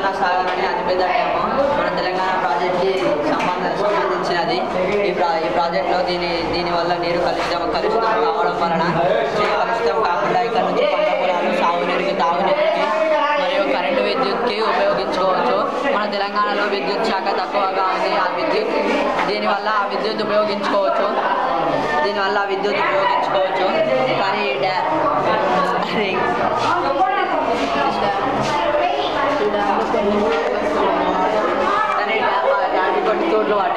కృష్ణా సాగర్ అనే అతిపెద్ద డ్యాము మన తెలంగాణ ప్రాజెక్ట్కి సంబంధించినది. ఈ ప్రాజెక్ట్లో దీనివల్ల నీరు కలుషితం కావడం వలన కలుషితం కాకుండా ఇక్కడ నుంచి పంట పొలాలు సాగునీరుకి తాగునీరుకి మరియు కరెంటు విద్యుత్కి ఉపయోగించుకోవచ్చు. మన తెలంగాణలో విద్యుత్ శాఖ తక్కువగా ఉంది. దీనివల్ల ఆ విద్యుత్ ఉపయోగించుకోవచ్చు. కానీ డ్యామ్ కొన్ని చోట్ల